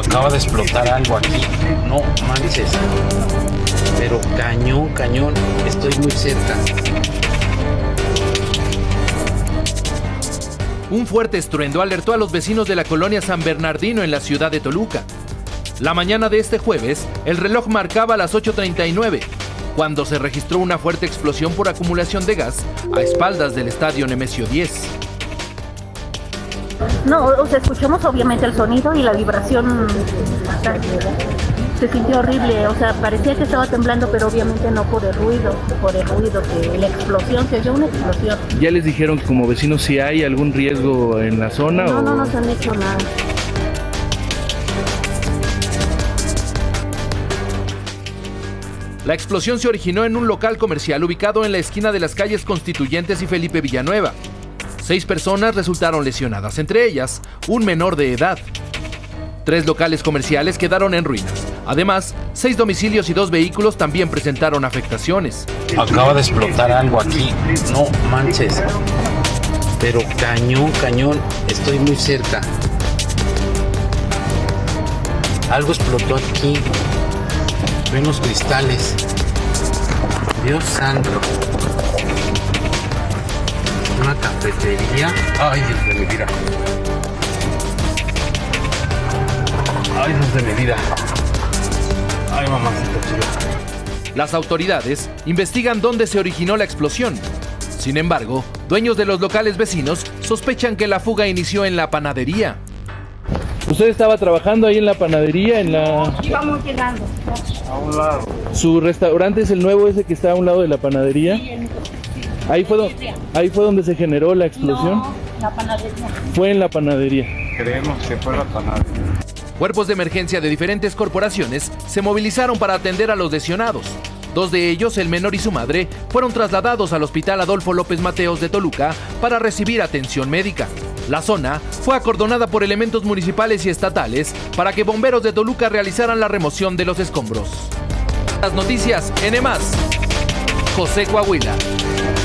Acaba de explotar algo aquí. No manches. Pero cañón, cañón. Estoy muy cerca. Un fuerte estruendo alertó a los vecinos de la colonia San Bernardino en la ciudad de Toluca. La mañana de este jueves, el reloj marcaba las 8:39, cuando se registró una fuerte explosión por acumulación de gas a espaldas del estadio Nemesio 10. No, o sea, escuchamos obviamente el sonido y la vibración. Se sintió horrible, o sea, parecía que estaba temblando, pero obviamente no por el ruido, que la explosión, se oyó una explosión. ¿Ya les dijeron que como vecinos si hay algún riesgo en la zona? No, no nos han dicho nada. La explosión se originó en un local comercial ubicado en la esquina de las calles Constituyentes y Felipe Villanueva. 6 personas resultaron lesionadas, entre ellas un menor de edad. 3 locales comerciales quedaron en ruinas. Además, 6 domicilios y 2 vehículos también presentaron afectaciones. Acaba de explotar algo aquí. No manches. Pero cañón, cañón. Estoy muy cerca. Algo explotó aquí. Ven los cristales. Dios santo. Una cafetería. Ay, Dios de mi vida. Ay, Dios de mi vida. Ay, mamacita chula. Las autoridades investigan dónde se originó la explosión. Sin embargo, dueños de los locales vecinos sospechan que la fuga inició en la panadería. ¿Usted estaba trabajando ahí en la panadería? Íbamos llegando. A un lado. ¿Su restaurante es el nuevo ese que está a un lado de la panadería? Sí, Ahí fue donde se generó la explosión. no, la panadería. Fue en la panadería. Creemos que fue la panadería. Cuerpos de emergencia de diferentes corporaciones se movilizaron para atender a los lesionados. 2 de ellos, el menor y su madre, fueron trasladados al Hospital Adolfo López Mateos de Toluca para recibir atención médica. La zona fue acordonada por elementos municipales y estatales para que bomberos de Toluca realizaran la remoción de los escombros. Las noticias en EMás, José Coahuila.